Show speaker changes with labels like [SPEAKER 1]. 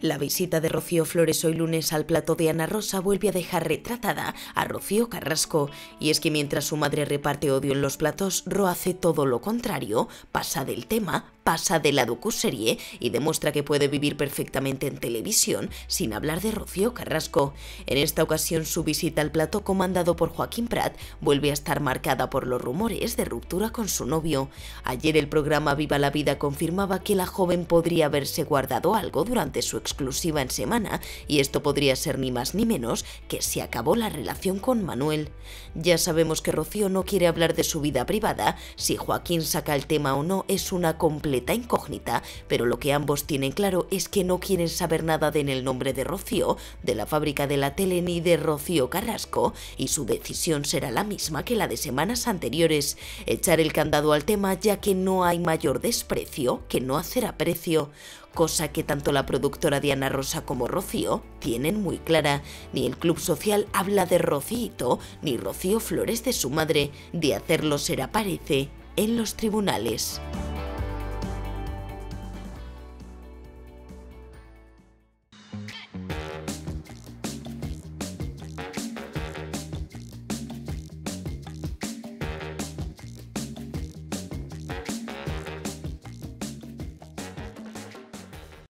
[SPEAKER 1] La visita de Rocío Flores hoy lunes al plató de Ana Rosa vuelve a dejar retratada a Rocío Carrasco. Y es que mientras su madre reparte odio en los platos, Ro hace todo lo contrario, pasa del tema, pasa de la docuserie y demuestra que puede vivir perfectamente en televisión sin hablar de Rocío Carrasco. En esta ocasión su visita al plató, comandado por Joaquín Prat, vuelve a estar marcada por los rumores de ruptura con su novio. Ayer el programa Viva la Vida confirmaba que la joven podría haberse guardado algo durante su exclusiva en Semana, y esto podría ser ni más ni menos que se acabó la relación con Manuel. Ya sabemos que Rocío no quiere hablar de su vida privada. Si Joaquín saca el tema o no es una completa incógnita, pero lo que ambos tienen claro es que no quieren saber nada de En el nombre de Rocío, de la fábrica de la tele ni de Rocío Carrasco, y su decisión será la misma que la de semanas anteriores: echar el candado al tema, ya que no hay mayor desprecio que no hacer aprecio, cosa que tanto la productora de Ana Rosa como Rocío tienen muy clara. Ni el club social habla de Rocíito, ni Rocío Flores de su madre. De hacerlo será, parece, en los tribunales.